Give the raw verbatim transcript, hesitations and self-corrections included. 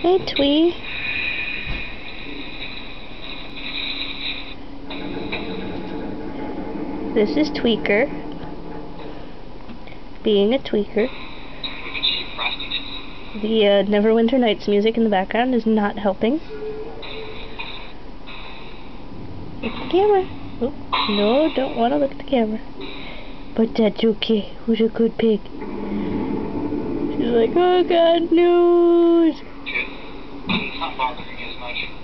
Hey, Twee. This is Tweaker. Being a tweaker. The uh, Neverwinter Nights music in the background is not helping. Look at the camera. Oh, no, don't want to look at the camera. But that's okay. Who's a good pig? She's like, oh god, news! It's not bothering me as much.